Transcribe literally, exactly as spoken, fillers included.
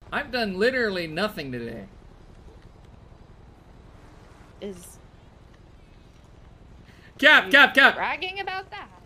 I've done literally nothing today. Is Cap, cap, cap. bragging about that?